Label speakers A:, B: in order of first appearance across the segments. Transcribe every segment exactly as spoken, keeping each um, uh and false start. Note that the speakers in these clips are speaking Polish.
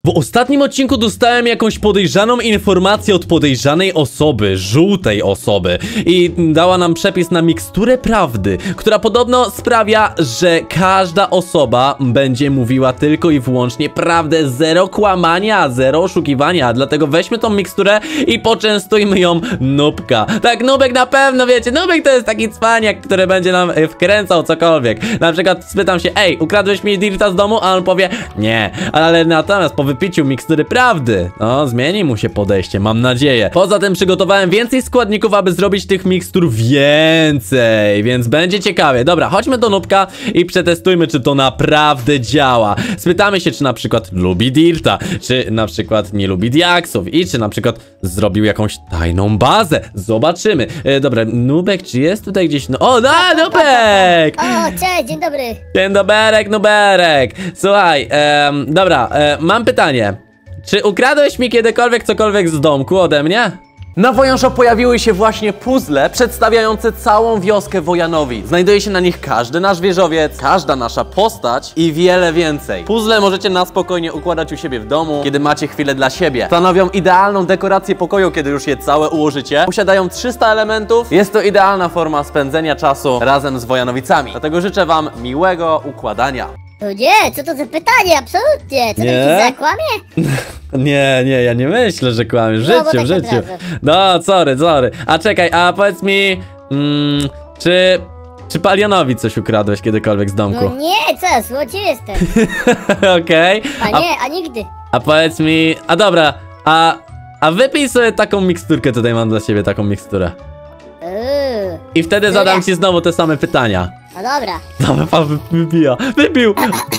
A: W ostatnim odcinku dostałem jakąś podejrzaną informację od podejrzanej osoby, żółtej osoby, i dała nam przepis na miksturę prawdy, która podobno sprawia, że każda osoba będzie mówiła tylko i wyłącznie prawdę, zero kłamania, zero oszukiwania. Dlatego weźmy tą miksturę i poczęstujmy ją Nubka. Tak, Nubek na pewno, wiecie, Nubek to jest taki cwaniak, który będzie nam wkręcał cokolwiek. Na przykład spytam się: ej, ukradłeś mi dirta z domu? A on powie: nie, ale natomiast po wypiciu mikstury prawdy, no, zmieni mu się podejście, mam nadzieję. Poza tym przygotowałem więcej składników, aby zrobić tych mikstur więcej, więc będzie ciekawie. Dobra, chodźmy do Nubka i przetestujmy, czy to naprawdę działa. Spytamy się, czy na przykład lubi dirta, czy na przykład nie lubi diaksów i czy na przykład zrobił jakąś tajną bazę. Zobaczymy. E, dobra, Nubek, czy jest tutaj gdzieś? No, o, da, Nubek!
B: O, cześć, dzień dobry.
A: Dzień doberek, Nuberek. Słuchaj, em, dobra, e, mam pytanie. Czy ukradłeś mi kiedykolwiek cokolwiek z domku ode mnie?
C: Na Wojansho pojawiły się właśnie puzzle przedstawiające całą wioskę Wojanowi. Znajduje się na nich każdy nasz wieżowiec, każda nasza postać i wiele więcej. Puzzle możecie na spokojnie układać u siebie w domu, kiedy macie chwilę dla siebie. Stanowią idealną dekorację pokoju, kiedy już je całe ułożycie. Posiadają trzysta elementów. Jest to idealna forma spędzenia czasu razem z Wojanowicami. Dlatego życzę wam miłego układania.
B: No nie, co to za pytanie, absolutnie. Co
A: Nie?
B: taki zakłamie?
A: Nie, nie, ja nie myślę, że kłamiesz. W
B: No, bo
A: życiu, w
B: tak
A: życiu.
B: naprawdę.
A: No, sorry, sorry. A czekaj, a powiedz mi, mm, czy, czy Palionowi coś ukradłeś kiedykolwiek z domku?
B: No nie, co, złodziej jestem.
A: Okej.
B: A nie, a nigdy.
A: A powiedz mi, a dobra, a, a wypij sobie taką miksturkę, tutaj mam dla ciebie taką miksturę.
B: Uuu,
A: I wtedy zadam ci znowu te same pytania.
B: no dobra.
A: Dobra, pan wy- wypija. Wypił!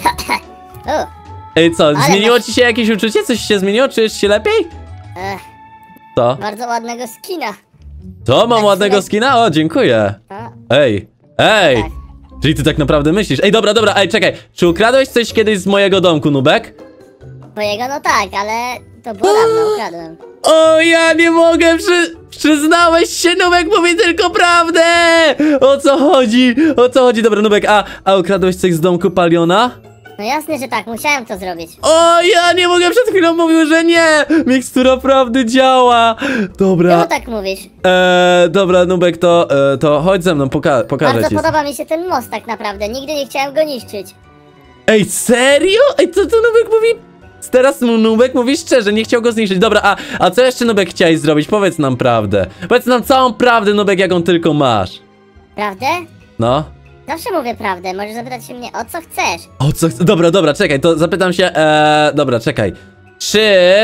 B: O,
A: Ej, co,
B: Ale
A: zmieniło
B: masz-
A: ci się jakieś uczucie? Coś się zmieniło? Czujesz się lepiej?
B: ech,
A: Co?
B: bardzo ładnego skina.
A: To mam
B: Tak,
A: ładnego
B: słuchaj.
A: skina? O, dziękuję.
B: A,
A: Ej, ej!
B: Tak.
A: Czyli ty tak naprawdę myślisz? Ej, dobra, dobra, ej, czekaj. Czy ukradłeś coś kiedyś z mojego domku, Nubek?
B: twojego no tak, ale to było dawno, ukradłem.
A: O, ja nie mogę, przy... przyznałeś się, Nubek mówi tylko prawdę! O co chodzi? O co chodzi? Dobra, Nubek, a, a ukradłeś coś z domku Paliona?
B: No jasne, że tak, musiałem to zrobić.
A: O, ja nie mogę, przed chwilą mówił, że nie! Mikstura prawdy działa! Dobra,
B: Czemu tak mówisz?
A: eee, dobra, Nubek, to, e, to chodź ze mną, poka pokażę
B: Bardzo
A: ci.
B: podoba mi się ten most tak naprawdę, nigdy nie chciałem go niszczyć.
A: Ej, serio? Ej, co to Nubek mówi? Teraz mu Nubek mówi szczerze, nie chciał go zniszczyć. Dobra, a, a co jeszcze, Nubek, chciałeś zrobić? Powiedz nam prawdę. Powiedz nam całą prawdę, Nubek, jaką tylko masz.
B: Prawdę?
A: No.
B: Zawsze mówię prawdę, możesz zapytać się mnie o co chcesz.
A: O co chc- Dobra, dobra, czekaj, to zapytam się, e, dobra, czekaj. Czy,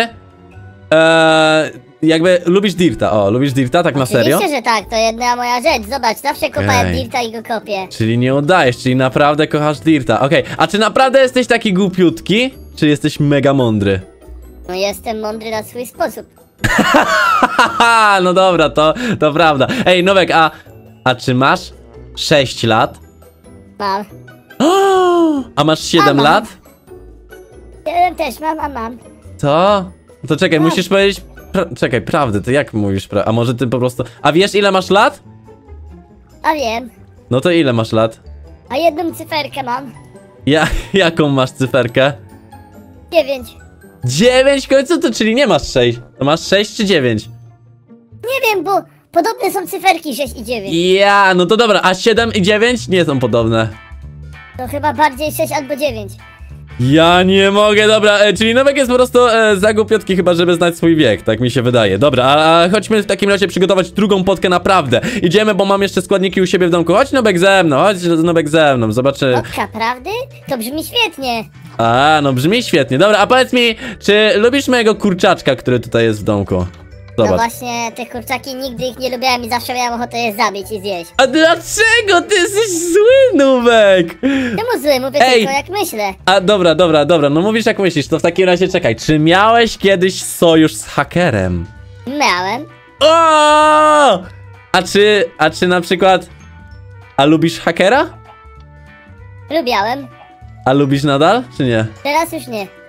A: e, jakby lubisz dirta? O, lubisz dirta, tak na serio?
B: Oczywiście, że tak, to jedna moja rzecz, zobacz, zawsze kopałem
A: Okej.
B: dirta i go kopię.
A: Czyli nie udajesz, czyli naprawdę kochasz dirta. Okej, a czy naprawdę jesteś taki głupiutki? Czy jesteś mega mądry?
B: No jestem mądry na swój sposób.
A: Haha, no dobra, to, to prawda. Ej, Nowek, a, a czy masz sześć lat?
B: Mam.
A: O, a masz siedem
B: A mam.
A: lat?
B: Jeden też mam, a mam.
A: Co? To czekaj,
B: No.
A: musisz powiedzieć... Pra czekaj, prawdę, to jak mówisz pra... A może ty po prostu... A wiesz, ile masz lat?
B: A wiem.
A: No to ile masz lat?
B: A jedną cyferkę mam.
A: Ja, jaką masz cyferkę?
B: Dziewięć.
A: Dziewięć w końcu, to czyli nie masz sześć. To masz sześć czy dziewięć?
B: Nie wiem, bo podobne są cyferki sześć i dziewięć.
A: Ja, no to dobra, a siedem i dziewięć nie są podobne.
B: To chyba bardziej sześć albo dziewięć.
A: Ja nie mogę, dobra, e, czyli Nowek jest po prostu e, za głupiotki chyba, żeby znać swój wiek, tak mi się wydaje. Dobra, a, a chodźmy w takim razie przygotować drugą potkę naprawdę. Idziemy, bo mam jeszcze składniki u siebie w domku. Chodź, Nowek, ze mną, chodź, Nowek, ze mną, zobaczy.
B: Potka, prawdy? To brzmi świetnie.
A: A, no brzmi świetnie. Dobra, a powiedz mi, czy lubisz mojego kurczaczka, który tutaj jest w domku?
B: No
A: Zobacz.
B: właśnie, te kurczaki nigdy ich nie lubiłem i zawsze miałem ochotę je zabić i zjeść.
A: A dlaczego ty jesteś zły, Nowek?
B: Czemu zły? Mówię
A: Ej!
B: tylko jak myślę.
A: A dobra, dobra, dobra, no mówisz jak myślisz, to w takim razie czekaj, czy miałeś kiedyś sojusz z hakerem?
B: Miałem.
A: O! A czy, a czy na przykład, a lubisz hakera?
B: Lubiałem.
A: A lubisz nadal, czy nie?
B: Teraz już nie.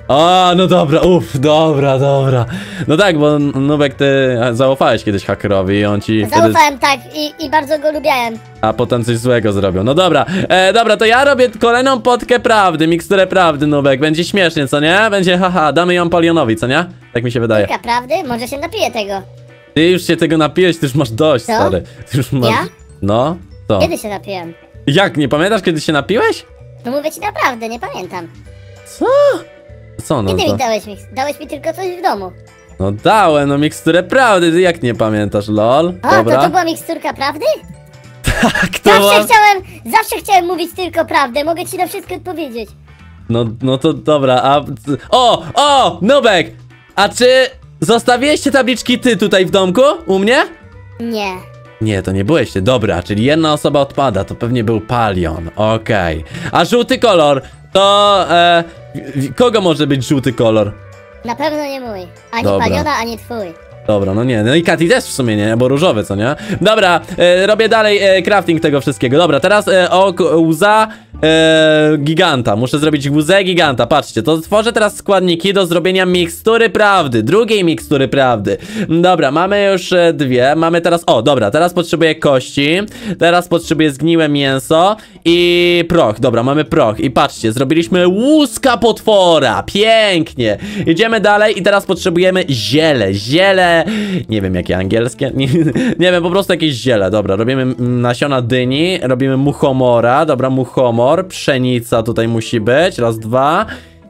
A: O, no dobra, uff, dobra, dobra. No tak, bo Nubek, ty zaufałeś kiedyś hakerowi i on ci wtedy...
B: Zaufałem tak i, i bardzo go lubiałem.
A: A potem coś złego zrobił. No dobra, e, dobra, to ja robię kolejną potkę prawdy, miksturę prawdy, Nubek. Będzie śmiesznie, co nie? Będzie, haha, damy ją Palionowi, co nie? Tak mi się wydaje.
B: Tylko prawdy? Może się napiję tego.
A: Ty już się tego napiłeś, ty już masz dość,
B: Co?
A: stary. Ty już masz...
B: Ja?
A: No, to.
B: Kiedy się napiłem?
A: Jak, nie pamiętasz, kiedy się napiłeś?
B: No mówię ci naprawdę, nie pamiętam.
A: Co? Co no
B: Kiedy
A: to?
B: mi dałeś mi? Dałeś mi tylko coś w domu.
A: No dałem, no miksturę prawdy, ty jak nie pamiętasz, lol?
B: O,
A: Dobra.
B: to to była miksturka prawdy?
A: Tak, to
B: Zawsze
A: była...
B: chciałem, zawsze chciałem mówić tylko prawdę, mogę ci na wszystko odpowiedzieć.
A: No, no to dobra, a... O, o, Nubek! A czy zostawiłeś te tabliczki ty tutaj w domku? U mnie?
B: Nie.
A: Nie, to nie byłeś ty. Dobra, czyli jedna osoba odpada, to pewnie był Palion. Okej. A żółty kolor, to... E, kogo może być żółty kolor?
B: Na pewno nie mój. Ani
A: Dobra.
B: Paliona, ani twój.
A: Dobra, no nie, no i Katy też w sumie nie, bo różowy, co nie? Dobra, e, robię dalej e, crafting tego wszystkiego. Dobra, teraz e, o, k- łza e, giganta. Muszę zrobić łzę giganta, patrzcie, to tworzę teraz składniki do zrobienia mikstury prawdy, drugiej mikstury prawdy. Dobra, mamy już e, dwie, mamy teraz, o, dobra, teraz potrzebuję kości, teraz potrzebuję zgniłe mięso i proch, dobra, mamy proch i patrzcie, zrobiliśmy łuska potwora, pięknie. Idziemy dalej i teraz potrzebujemy ziele, ziele, nie wiem jakie angielskie, nie, nie wiem, po prostu jakieś ziele, dobra, robimy mm, nasiona dyni, robimy muchomora, dobra, muchomor, pszenica tutaj musi być, raz, dwa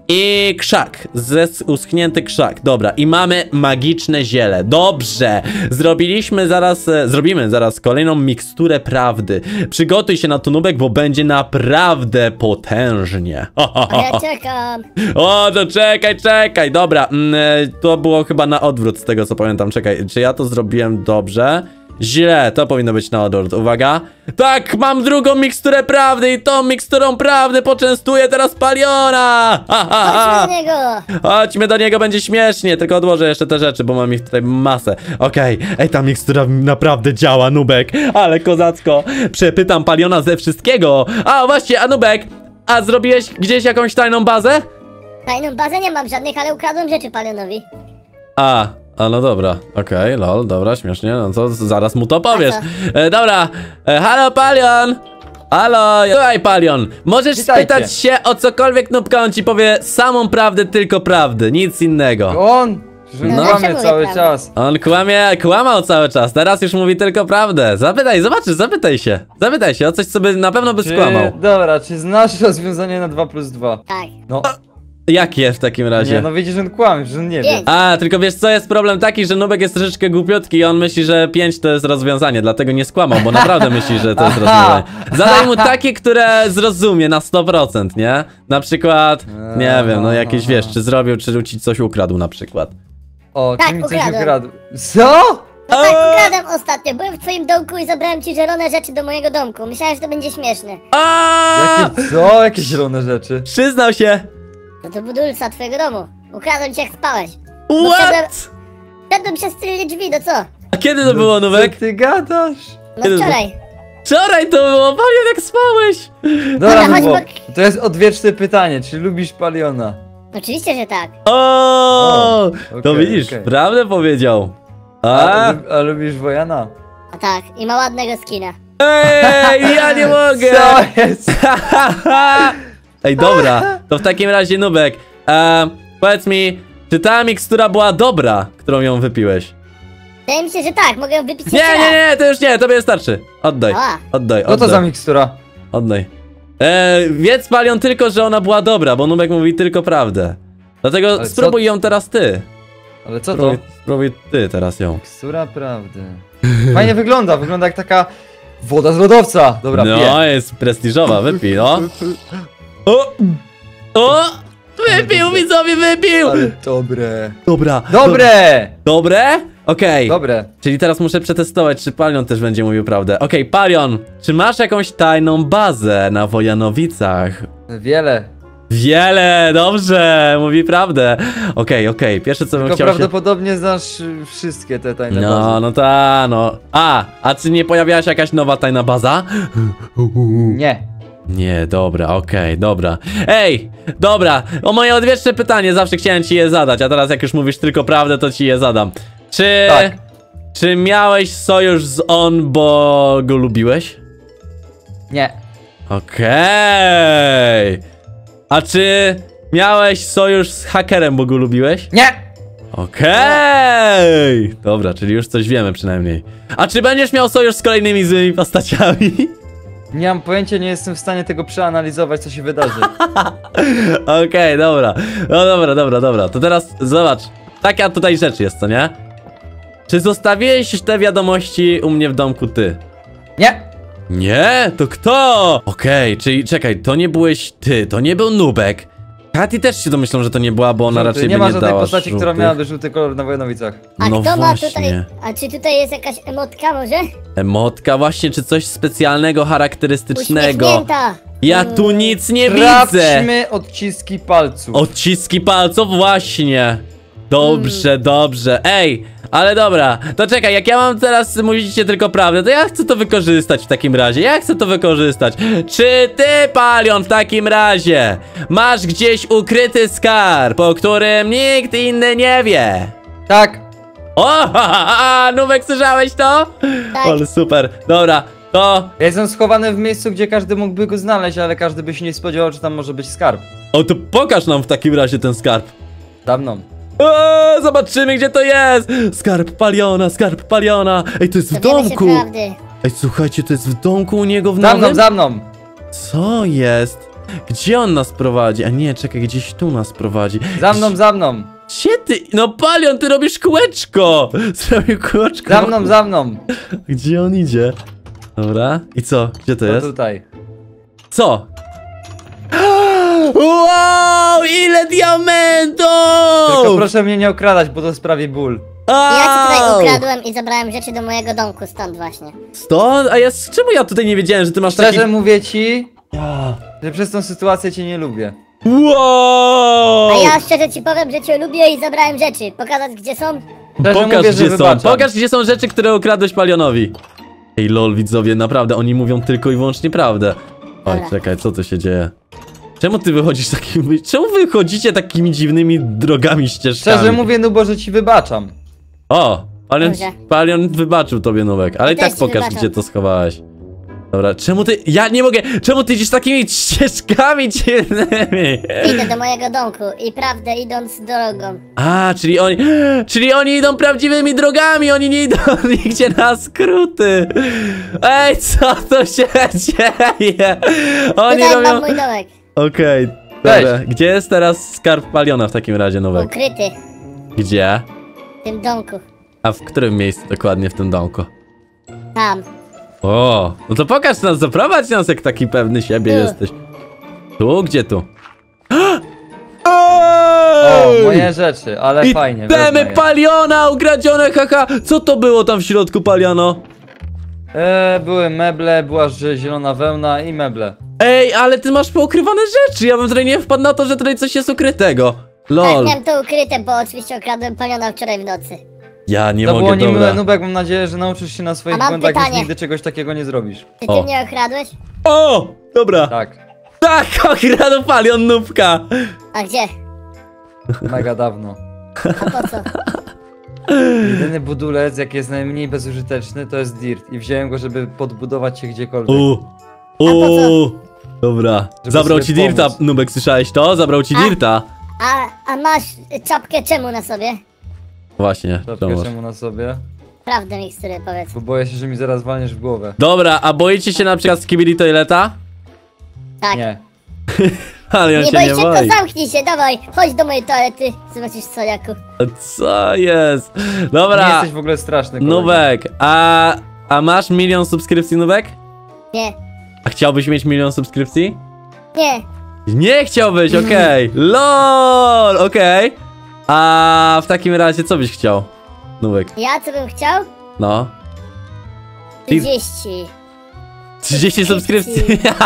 A: i krzak, zes uschnięty krzak, dobra, i mamy magiczne ziele, dobrze, zrobiliśmy zaraz, e, zrobimy zaraz kolejną miksturę prawdy, przygotuj się na to, Nubek, bo będzie naprawdę potężnie.
B: A ja czekam.
A: O, to czekaj, czekaj, dobra, mm, e, to było chyba na odwrót z tego co pamiętam, czekaj, czy ja to zrobiłem dobrze? Źle, to powinno być na odwrót, uwaga. Tak, mam drugą miksturę prawdy i tą miksturą prawdy poczęstuję teraz Paliona! Ha, ha, ha.
B: Chodźmy do niego.
A: Chodźmy do niego, będzie śmiesznie, tylko odłożę jeszcze te rzeczy, bo mam ich tutaj masę. Okej, ej, ta mikstura naprawdę działa, Nubek, ale kozacko. Przepytam Paliona ze wszystkiego. A, właśnie, a Nubek, a zrobiłeś gdzieś jakąś tajną bazę?
B: Tajną bazę nie mam żadnych, ale ukradłem rzeczy Palionowi.
A: A, a no dobra, okej, lol, dobra, śmiesznie, no to zaraz mu to powiesz.
B: A
A: E, dobra, e, halo Palion! Halo, słuchaj Palion, możesz
D: Witajcie.
A: spytać się o cokolwiek Nubka, on ci powie samą prawdę, tylko prawdę, nic innego.
D: On! Że
B: No,
D: no,
B: zawsze
D: kłamie
B: mówię
D: cały
B: prawdę.
D: czas.
A: On kłamie, kłamał cały czas, teraz już mówi tylko prawdę. Zapytaj, zobaczysz, zapytaj się. Zapytaj się o coś, co by na pewno by
D: Czy,
A: skłamał.
D: dobra, czy znasz rozwiązanie na dwa plus dwa?
B: Tak.
D: No,
A: Jakie w takim razie?
D: nie, no widzisz, że on kłamie, że on nie wie.
B: Pięć.
A: A, tylko wiesz co, jest problem taki, że Nubek jest troszeczkę głupiutki i on myśli, że pięć to jest rozwiązanie, dlatego nie skłamał, bo naprawdę myśli, że to jest
D: Aha.
A: rozwiązanie. Zadaj mu takie, które zrozumie na sto procent, nie? Na przykład, nie wiem, no jakieś, wiesz, czy zrobił, czy ci coś ukradł na przykład.
D: O,
B: Tak,
D: czy mi coś
B: ukradłem.
D: ukradł? Co?
B: No tak, ukradłem ostatnio. Byłem w twoim domku i zabrałem ci zielone rzeczy do mojego domku. Myślałem, że to będzie śmieszne.
A: A!
D: Jakie co? Jakie zielone rzeczy?
A: Przyznał się!
B: No to budulca twojego domu. Ukradłem ci jak spałeś. No
A: What?
B: Wszedłem przez tylne drzwi, no co?
A: A kiedy to było,
D: Co
A: Nubek?
D: ty gadasz?
B: No
A: Kiedy-
B: wczoraj.
A: Wczoraj to było, Palion, jak spałeś!
D: Dobra,
B: chodź,
D: no bo
B: bo-
D: to jest odwieczne pytanie, czy lubisz Paliona?
B: Oczywiście, że tak.
A: O, to
D: okej,
A: widzisz,
D: okej.
A: prawdę powiedział.
D: A,
A: A?
D: lub- a lubisz Wojana?
B: A tak, i ma ładnego skina.
A: Ej, ja nie mogę!
D: Co jest?
A: Ej, dobra, to w takim razie, Nubek, e, powiedz mi, czy ta mikstura była dobra, którą ją wypiłeś?
B: Wydaje mi się, że tak, mogę ją wypić
A: Nie,
B: jeszcze
A: nie,
B: raz.
A: nie, to już nie, tobie starczy. Oddaj,
B: Ała.
A: oddaj,
D: Co to
A: oddaj,
D: za mikstura?
A: oddaj. E, wiedz, Palion, tylko, że ona była dobra, bo Nubek mówi tylko prawdę. Dlatego
D: Ale co-
A: spróbuj ją teraz ty.
D: Ale co to?
A: Spróbuj, spróbuj ty teraz ją.
D: Mikstura prawdy. Fajnie wygląda, wygląda jak taka woda z lodowca. Dobra,
A: No,
D: piję.
A: jest prestiżowa, wypij, no. O! O! Wypił, widzowie, wypił!
D: Ale dobre.
A: Dobra.
D: Dobre!
A: Do, dobre? Okej.
D: Dobre.
A: Czyli teraz muszę przetestować, czy Palion też będzie mówił prawdę. Okej, Palion, czy masz jakąś tajną bazę na Wojanowicach?
D: Wiele.
A: Wiele, dobrze, mówi prawdę. Okej, okej, pierwsze co bym
D: Tylko
A: chciał się...
D: prawdopodobnie znasz y, wszystkie te tajne
A: No,
D: bazy.
A: no ta, no. A, a czy nie pojawiała się jakaś nowa tajna baza?
D: Nie.
A: Nie, dobra, okej, dobra. Ej, dobra, o moje odwieczne pytanie, zawsze chciałem ci je zadać, a teraz jak już mówisz tylko prawdę, to ci je zadam. Czy...
D: Tak.
A: Czy miałeś sojusz z on, bo go lubiłeś?
D: Nie.
A: Okej. A czy miałeś sojusz z hakerem, bo go lubiłeś?
D: Nie!
A: Okej. Dobra, czyli już coś wiemy przynajmniej. A czy będziesz miał sojusz z kolejnymi złymi postaciami?
D: Nie mam pojęcia, nie jestem w stanie tego przeanalizować, co się wydarzy.
A: Okej, dobra. No dobra, dobra, dobra. To teraz zobacz. Taka tutaj rzecz jest, co nie? Czy zostawiłeś te wiadomości u mnie w domku ty?
D: Nie!
A: Nie? To kto? Okej, czyli czekaj, to nie byłeś ty, to nie był Nubek. Katy też się domyślą, że to nie była, bo ona
D: Żółty.
A: raczej
D: nie
A: by
D: ma
A: nie
D: żadnej
A: dała
D: postaci, która
A: żółtych.
D: miałaby żółty kolor na Wojanowicach.
B: A
A: No
B: kto ma
A: właśnie.
B: tutaj... A czy tutaj jest jakaś emotka może?
A: Emotka właśnie, czy coś specjalnego, charakterystycznego.
B: Uśmiechnięta.
A: Ja tu nic nie widzę.
D: Sprawdźmy odciski palców.
A: Odciski palców właśnie. Dobrze, dobrze. Ej, ale dobra, to czekaj, jak ja mam teraz, mówicie tylko prawdę, to ja chcę to wykorzystać w takim razie. Ja chcę to wykorzystać. Czy ty, Palion, w takim razie masz gdzieś ukryty skarb, o którym nikt inny nie wie?
D: Tak!
A: O, ha, ha, ha, Nubek, słyszałeś to?
B: Tak.
A: Ale super, dobra, to...
D: Ja jestem schowany w miejscu, gdzie każdy mógłby go znaleźć, ale każdy by się nie spodziewał, że tam może być skarb.
A: O, to pokaż nam w takim razie ten skarb.
D: Dawno.
A: Eee, zobaczymy, gdzie to jest! Skarb Paliona, skarb Paliona! Ej, to jest w
B: Dowiemy się
A: domku!
B: prawdy.
A: Ej, słuchajcie, to jest w domku u niego w
D: Za mną,
A: nowym?
D: za mną!
A: Co jest? Gdzie on nas prowadzi? A nie, czekaj, gdzieś tu nas prowadzi.
D: Za mną, za mną!
A: Gdzie ty? No Palion, ty robisz kółeczko! Zrobił kółeczko.
D: Za mną, za mną!
A: Gdzie on idzie? Dobra, i co? Gdzie to
D: No
A: jest?
D: tutaj.
A: Co? Wow, ile diamentów!
D: Tylko proszę mnie nie okradać, bo to sprawi ból.
B: Ja ci
A: Au!
B: tutaj ukradłem i zabrałem rzeczy do mojego domku, stąd właśnie.
A: Stąd? A ja z czemu ja tutaj nie wiedziałem, że ty masz taki...
D: Szczerze mówię ci,
A: Ja.
D: że przez tą sytuację cię nie lubię.
A: Wow!
B: A ja szczerze ci powiem, że cię lubię i zabrałem rzeczy. Pokazać gdzie są?
D: Szczerze
A: Pokaż,
D: mówię, że
A: gdzie są.
D: wybaczam.
A: Pokaż, gdzie są rzeczy, które ukradłeś Palionowi. Ej, lol, widzowie, naprawdę, oni mówią tylko i wyłącznie prawdę. Oj,
B: Dobra.
A: czekaj, co tu się dzieje? Czemu ty wychodzisz takimi... Czemu wy chodzicie takimi dziwnymi drogami, ścieżkami?
D: Szczerze mówię, no bo że ci wybaczam.
A: O! Palion,
B: Dobrze.
A: Palion wybaczył tobie, Nubek, ale
B: Ja
A: i tak
B: też ci
A: pokaż,
B: wybaczam.
A: gdzie to schowałeś. Dobra, czemu ty... Ja nie mogę! Czemu ty idziesz takimi ścieżkami dziwnymi?
B: Idę do mojego domku i prawdę idąc drogą.
A: A, czyli oni... Czyli oni idą prawdziwymi drogami, oni nie idą nigdzie na skróty. Ej, co to się dzieje? Oni
B: Tutaj mam
A: robią...
B: mój domek.
A: Okej, dobra. Gdzie jest teraz skarb Paliona w takim razie, Nubek?
B: Ukryty
A: Gdzie?
B: w tym domku.
A: A w którym miejscu dokładnie w tym domku?
B: Tam.
A: O, no to pokaż nas, zaprowadź nas, jak taki pewny siebie
B: Tu.
A: jesteś. Tu? Gdzie tu?
D: O,
A: Ej!
D: moje rzeczy, ale
A: I
D: fajnie.
A: temy
D: wezmę je.
A: Paliona ukradzione, haha! Co to było tam w środku, Paliano?
D: E, były meble, była ż- zielona wełna i meble.
A: Ej, ale ty masz poukrywane rzeczy, ja bym tutaj nie wpadł na to, że tutaj coś jest ukrytego. Lol,
B: Tak, miałem to ukryte, bo oczywiście okradłem paliona wczoraj w nocy.
A: ja nie
D: to
A: mogę,
D: było niemiłe,
A: dobra.
D: Nubek, mam nadzieję, że nauczysz się na swoich
B: A mam
D: błędach, już
B: pytanie.
D: nigdy czegoś takiego nie zrobisz.
B: Czy
A: O.
B: ty mnie okradłeś?
A: O, dobra.
D: Tak,
A: Tak, okradł Palion nubka.
B: A gdzie?
D: mega dawno.
B: A po co?
D: Jedyny budulec, jaki jest najmniej bezużyteczny, to jest dirt. I wziąłem go, żeby podbudować się gdziekolwiek.
A: U,
B: po
A: u, dobra.
D: Żeby
A: Zabrał
D: sobie
A: ci Dirta,
D: pomóc.
A: Nubek, słyszałeś to? Zabrał ci
B: A.
A: Dirta.
B: A, a masz czapkę czemu na sobie?
A: Właśnie,
D: Czapkę
A: czemu?
D: czemu na sobie?
B: Prawdę mikstury, powiedz.
D: Bo boję się, że mi zaraz walniesz w głowę.
A: Dobra, a boicie się na przykład Skibidi Toileta?
B: Tak.
D: Nie.
A: Ale on
B: Nie
A: się
B: boi
A: nie
B: się,
A: boi.
B: to zamknij się, dawaj, chodź do mojej toalety, zobaczysz co, Jaku.
A: Co jest?
D: Nie
A: Dobra,
D: jesteś w ogóle straszny, kolego.
A: Nubek, a, a masz milion subskrypcji, Nubek?
B: Nie,
A: A chciałbyś mieć milion subskrypcji?
B: nie,
A: Nie chciałbyś, okej. LOL, okej. A w takim razie co byś chciał, Nubek?
B: ja co bym chciał?
A: No.
B: trzydzieści.
A: trzydzieści subskrypcji.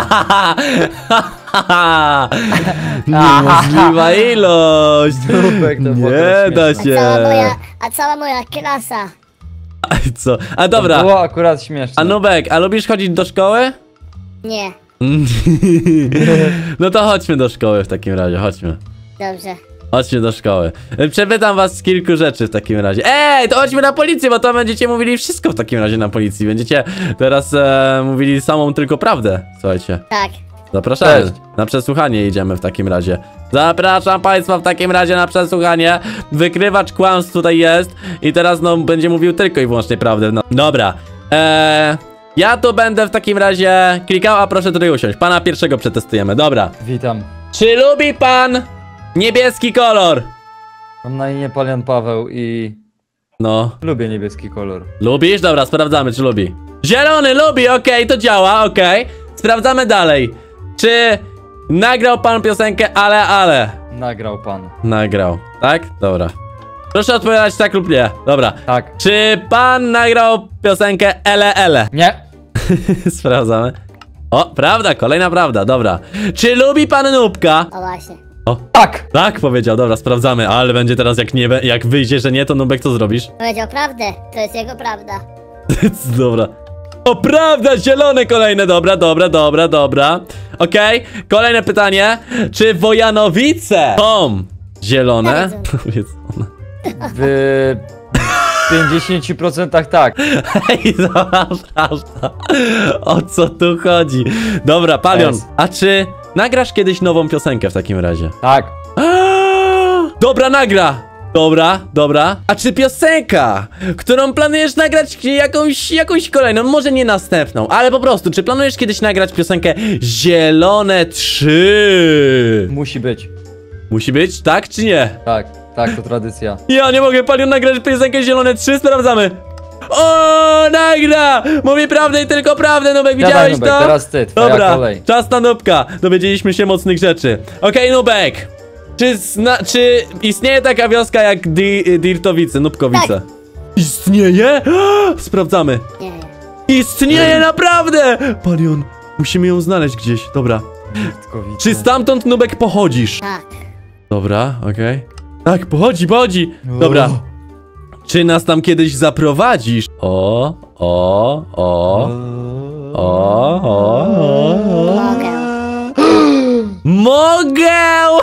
A: Niemożliwa ilość.
D: Nubek, to było
A: Nie
D: teraz
A: da
D: śmieszne.
B: A cała moja,
A: się.
B: a cała moja klasa.
A: Co? A
D: To
A: dobra.
D: było akurat śmieszne.
A: A Nubek, a lubisz chodzić do szkoły?
B: Nie,
A: No to chodźmy do szkoły w takim razie, chodźmy.
B: Dobrze.
A: Chodźmy do szkoły. Przepytam was z kilku rzeczy w takim razie. Ej, to chodźmy na policję, bo to będziecie mówili wszystko w takim razie na policji. Będziecie teraz e, mówili samą tylko prawdę. Słuchajcie.
B: Tak.
A: Zapraszamy.
D: Cześć.
A: Na przesłuchanie idziemy w takim razie. Zapraszam państwa w takim razie na przesłuchanie. Wykrywacz kłamstw tutaj jest. I teraz no będzie mówił tylko i wyłącznie prawdę. No. Dobra. Eee, ja tu będę w takim razie klikał, a proszę tutaj usiąść. Pana pierwszego przetestujemy. Dobra.
D: Witam.
A: Czy lubi pan niebieski kolor?
D: Mam na imię Palion Paweł i
A: No.
D: lubię niebieski kolor.
A: Lubisz? Dobra, sprawdzamy, czy lubi. Zielony lubi, okej, to działa, okej. Sprawdzamy dalej. Czy nagrał pan piosenkę Ale Ale?
D: Nagrał pan.
A: Nagrał, tak? Dobra. Proszę odpowiadać tak lub nie. Dobra.
D: Tak.
A: Czy pan nagrał piosenkę Ele Ele?
D: Nie.
A: Sprawdzamy. O, prawda, kolejna prawda, dobra. Czy lubi pan Nubka?
B: O właśnie.
A: O,
D: Tak.
A: tak powiedział, dobra, sprawdzamy. Ale będzie teraz jak nie, jak wyjdzie, że nie, to Nubek co zrobisz?
B: Powiedział prawdę. To jest jego prawda.
A: Dobra. O, prawda, zielone kolejne, dobra, dobra, dobra, dobra. Okej, kolejne pytanie. Czy Wojanowice są zielone? Powiedzone.
D: W pięćdziesięciu procentach tak.
A: Ej, dobra, prawda. O co tu chodzi? Dobra, Palion,
D: Jest.
A: a czy nagrasz kiedyś nową piosenkę w takim razie?
D: Tak.
A: Dobra, nagra! Dobra, dobra. A czy piosenka, którą planujesz nagrać jakąś, jakąś kolejną, może nie następną, ale po prostu, czy planujesz kiedyś nagrać piosenkę Zielone trzy?
D: Musi być.
A: Musi być, tak czy nie?
D: Tak. Tak, to tradycja.
A: Ja nie mogę, Palion, nagrać piosenkę Zielone trzy, sprawdzamy. O, nagra! Mówię prawdę i tylko prawdę, Nubek, widziałeś
D: Nubek,
A: to?
D: teraz ty, twoja
A: Dobra,
D: kolej.
A: czas na Nubka. Dowiedzieliśmy się mocnych rzeczy. Okej, Nubek. Czy, zna, czy istnieje taka wioska jak Di Dirtowice, Nubkowice?
B: Tak.
A: Istnieje? Sprawdzamy.
B: Nie, nie.
A: Istnieje naprawdę! Palion, musimy ją znaleźć gdzieś. Dobra.
D: Dirtkowice.
A: Czy stamtąd, Nubek, pochodzisz?
B: Tak.
A: Dobra, okej. Tak, pochodzi, pochodzi. Dobra.
D: O.
A: Czy nas tam kiedyś zaprowadzisz? O, o, o, o, o, o.
B: Mogę.
A: Mogę!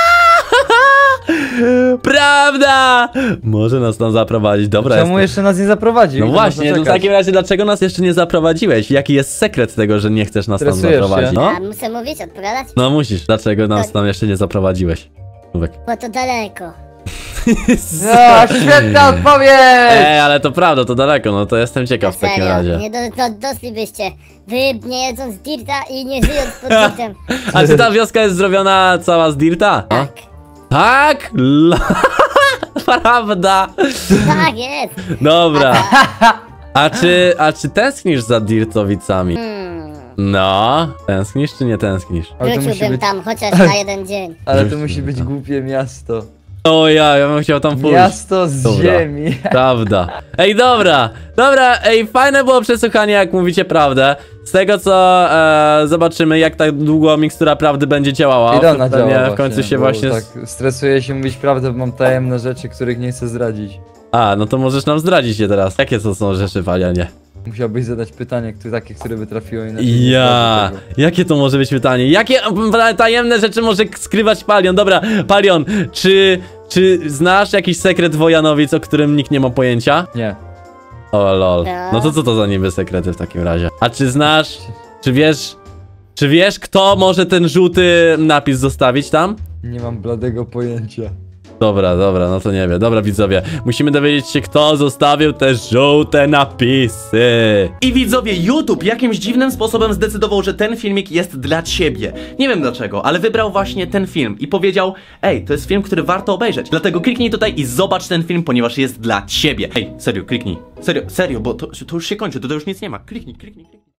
A: Prawda! Może nas tam zaprowadzić. Dobra,
D: Czemu
A: jest.
D: jeszcze nas nie zaprowadził?
A: No
D: To
A: właśnie,
D: można
A: to w
D: czekać.
A: takim razie dlaczego nas jeszcze nie zaprowadziłeś? Jaki jest sekret tego, że nie chcesz nas tam
D: Stresujesz
A: zaprowadzić?
D: się.
A: No?
B: A muszę mówić, odpowiadać?
A: No musisz. Dlaczego nas tam jeszcze nie zaprowadziłeś? Nubek.
B: Bo to daleko.
D: A, świetna odpowiedź!
A: Ej, ale to prawda, to daleko, no to jestem ciekaw w takim
B: Serio,
A: razie.
B: Nie do, do, doszlibyście. Wy nie jedząc dirta i nie żyjąc pod dirtem.
A: A czy ta wioska jest zrobiona cała z dirta? No?
B: Tak.
A: Tak? La- Prawda.
B: Tak jest.
A: Dobra. A czy, a czy tęsknisz za Dirtowicami?
B: Hmm.
A: No, tęsknisz czy nie tęsknisz?
D: Ale to musi
B: Wróciłbym
D: być,
B: tam chociaż na jeden dzień.
D: ale to musi być głupie miasto.
A: O ja, ja bym chciał tam pójść.
D: Miasto z
A: Dobra.
D: ziemi.
A: Prawda. Ej, dobra. Dobra, ej, fajne było przesłuchanie, jak mówicie prawdę. Z tego co e, zobaczymy, jak tak długo mikstura prawdy będzie działała.
D: I ona
A: Pewnie
D: działa
A: w końcu
D: właśnie,
A: się
D: bo
A: właśnie...
D: tak stresuję się mówić prawdę, bo mam tajemne rzeczy, których nie chcę zdradzić.
A: A, no to możesz nam zdradzić je teraz. Jakie to są rzeczy, Palianie?
D: Musiałbyś zadać pytanie, które, takie, które by trafiło i na
A: Ja, jakie to może być pytanie? Jakie m, tajemne rzeczy może k- skrywać Palion? Dobra, Palion, czy, czy znasz jakiś sekret Wojanowic, o którym nikt nie ma pojęcia?
D: Nie.
A: O lol.
B: No.
A: No to co to za niby sekrety w takim razie? A czy znasz, czy wiesz, czy wiesz kto może ten żółty napis zostawić tam?
D: Nie mam bladego pojęcia.
A: Dobra, dobra, no to nie wiem. Dobra, widzowie, musimy dowiedzieć się, kto zostawił te żółte napisy.
E: I widzowie, YouTube jakimś dziwnym sposobem zdecydował, że ten filmik jest dla ciebie. Nie wiem dlaczego, ale wybrał właśnie ten film i powiedział: ej, to jest film, który warto obejrzeć. Dlatego kliknij tutaj i zobacz ten film, ponieważ jest dla ciebie. Ej, serio, kliknij. Serio, serio, bo to, to już się kończy, to, to już nic nie ma. Kliknij, kliknij, kliknij.